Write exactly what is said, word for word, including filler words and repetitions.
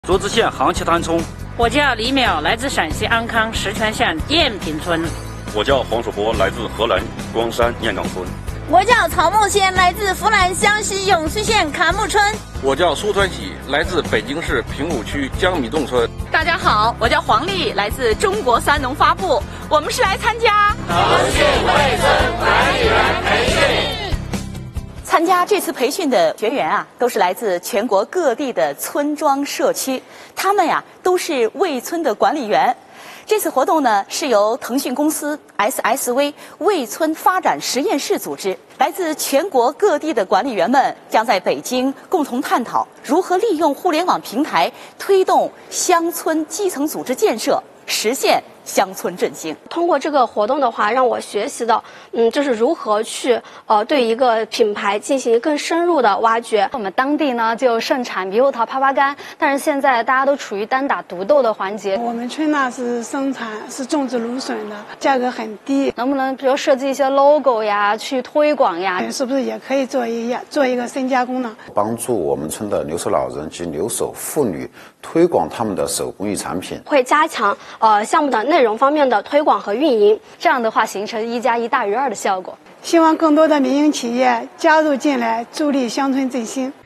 卓资县杭七滩村。 我叫李淼，来自陕西安康石泉县燕平村。 我叫黄楚波，来自河南光山燕岗村。 我叫曹梦仙，来自湖南湘西永顺县坎木村。 我叫苏川喜，来自北京市平武区江米洞村。 大家好，我叫黄丽，来自中国三农发布，我们是来参加腾讯卫村管理员培训。 参加这次培训的学员啊，都是来自全国各地的村庄社区，他们呀都是卫村的管理员。这次活动呢，是由腾讯公司 S S V 卫村发展实验室组织，来自全国各地的管理员们将在北京共同探讨如何利用互联网平台推动乡村基层组织建设，实现乡村振兴。 通过这个活动的话，让我学习的，嗯，就是如何去呃对一个品牌进行更深入的挖掘。 我们当地呢就盛产猕猴桃、枇杷干，但是现在大家都处于单打独斗的环节。 我们村呢是生产是种植芦笋的，价格很低。 能不能比如设计一些 logo 呀，去推广呀？ 是不是也可以做一做一个深加工呢？ 帮助我们村的留守老人及留守妇女推广他们的手工艺产品， 会加强呃项目的内容方面的推广和运营， 这样的话形成一加一大于二的效果。 希望更多的民营企业加入进来，助力乡村振兴。